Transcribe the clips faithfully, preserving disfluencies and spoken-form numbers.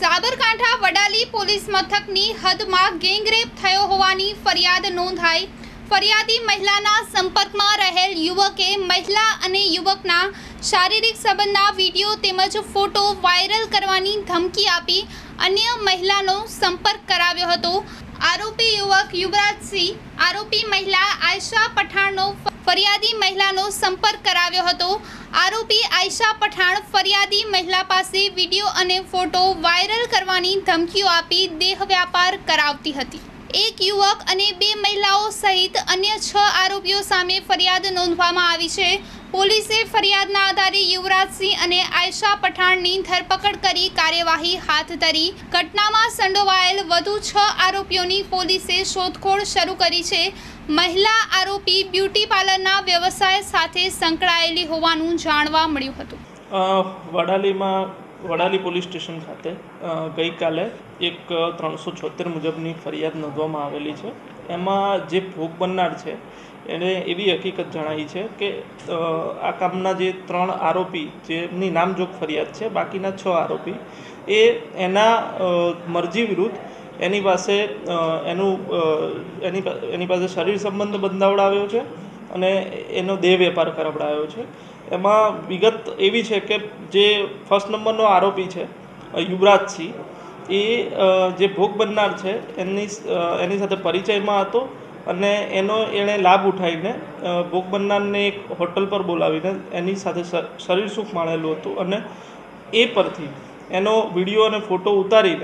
Sabarkantha Vadali police મથકની હદમાં gangrape થયો હોવાની ફરિયાદ નોંધાઈ। ફરિયાદી મહિલાના સંપર્કમાં રહેલ યુવકે મહિલા અને યુવકના શારીરિક સંબંધના વિડીયો તેમજ ફોટો વાયરલ કરવાની ધમકી આપી અન્ય મહિલાનો સંપર્ક કરાવ્યો હતો। આરોપી યુવક યુવરાજસિંહ, આરોપી મહિલા આયશા પઠાણનો ફરિયાદી મહિલાનો સંપર્ક કરાવ્યો હતો। આરોપી આયશા પઠાણ ફરિયાદી મહિલા પાસે વિડીયો અને ફોટો વાયરલ કરવાની ધમકીઓ આપી દેહ વ્યાપાર કરાવતી હતી। એક યુવક અને બે મહિલાઓ સહિત અન્ય છ આરોપીઓ સામે ફરિયાદ નોંધવામાં આવી છે। પોલીસે ફરિયાદના આધારે યુવરાજસિંહ અને આયશા પઠાણની ધરપકડ કરી કાર્યવાહી હાથ ધરી। ઘટનામાં સંડોવાયેલ વધુ છ આરોપીઓની પોલીસે શોધખોળ શરૂ કરી છે। મહિલા આરોપી બ્યુટી પાર્લરના વ્યવસાય સાથે સંકળાયેલી હોવાનું જાણવા મળ્યું હતું। વડાલીમાં વડાલી પોલીસ સ્ટેશન ખાતે ગઈ કાલે એક ત્રણસો છોતેર મુજબની ફરિયાદ નોંધવામાં આવેલી છે। એમાં જે ભોગ બનનાર છે એણે એવી હકીકત જણાવી છે કે આ કામના જે ત્રણ આરોપી જેમની નામજોગ ફરિયાદ છે, બાકીના છ આરોપી એ એના મરજી વિરુદ્ધ એની પાસે એનું એની એની પાસે શરીર સંબંધ બંધાવડાવ્યો છે અને એનો દેહ વેપાર કરાવડાવ્યો છે। એમાં વિગત એવી છે કે જે ફર્સ્ટ નંબરનો આરોપી છે યુવરાજસિંહ, એ જે ભોગ બનનાર છે એની એની સાથે પરિચયમાં હતો અને એનો એણે લાભ ઉઠાવીને ભોગ બનનારને એક હોટલ પર બોલાવીને એની સાથે શરીર સુખ માણેલું હતું અને એ પરથી એનો વિડીયો અને ફોટો ઉતારીને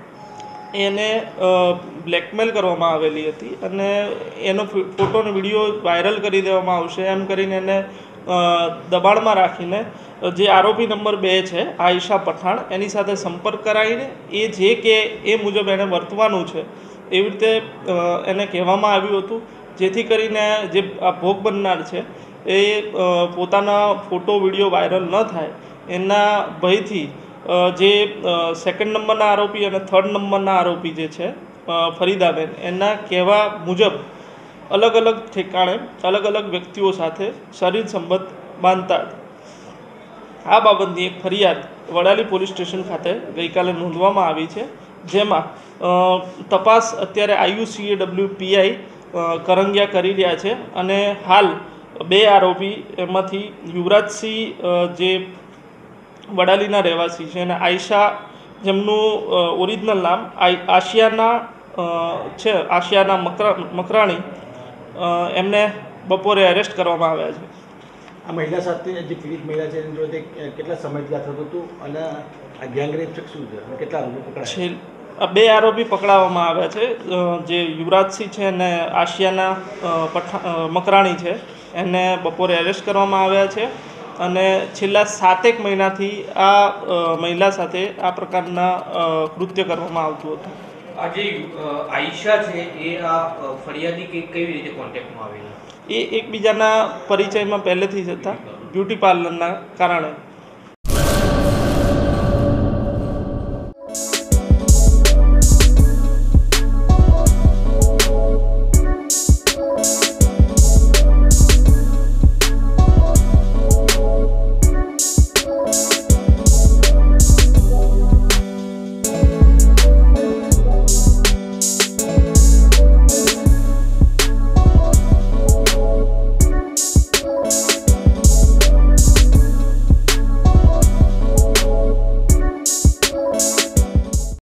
એને બ્લેકમેલ કરવામાં આવેલી હતી અને એનો ફોટો અને વિડીયો વાયરલ કરી દેવામાં આવશે એમ કરીને એને દબાણમાં રાખીને જે આરોપી નંબર બે છે આયશા પઠાણ, એની સાથે સંપર્ક કરાવીને એ જે કે એ મુજબ એને વર્તવાનું છે એવી રીતે એને કહેવામાં આવ્યું હતું, જેથી કરીને જે આ ભોગ બનનાર છે એ પોતાના ફોટો વિડીયો વાયરલ ન થાય એના ભયથી જે સેકન્ડ નંબરના આરોપી અને થર્ડ નંબરના આરોપી જે છે ફરીદાબેન, એના કહેવા મુજબ અલગ અલગ ઠેકાણે અલગ અલગ વ્યક્તિઓ સાથે શરીર સંબંધ બાંધતા આ બાબતની એક ફરિયાદ વડાલી પોલીસ સ્ટેશન ખાતે ગઈકાલે નોંધવામાં આવી છે। જેમાં તપાસ અત્યારે આઈયુસીએ ડબલ્યુ પીઆઈ કરંગિયા કરી રહ્યા છે અને હાલ બે આરોપી એમાંથી યુવરાજસિંહ જે વડાલીના રહેવાસી છે અને આયશા, જેમનું ઓરિજિનલ નામ આશિયાના છે આશિયાના મકરા મકરાણી, એમને બપોરે એરેસ્ટ કરવામાં આવ્યા છે। આ મહિલા સાથે જે પીડિત મહિલા છે એની જોડે કેટલા સમયથી આ થતું હતું અને આ ગેંગરેપ છે શું છે, કેટલા આરોપી પકડાયા છે? બે આરોપી પકડાવવામાં આવ્યા છે, જે યુવરાજસિંહ છે અને આશિયાના પઠા મકરાણી છે, એને બપોરે એરેસ્ટ કરવામાં આવ્યા છે અને છેલ્લા સાતેક મહિનાથી આ મહિલા સાથે આ પ્રકારના કૃત્ય કરવામાં આવતું હતું। આ જે આયશા છે એ આ ફરિયાદી કે કેવી રીતે કોન્ટેક્ટમાં આવેલા? એ એકબીજાના પરિચયમાં પહેલેથી જ હતા બ્યુટી પાર્લરના કારણે।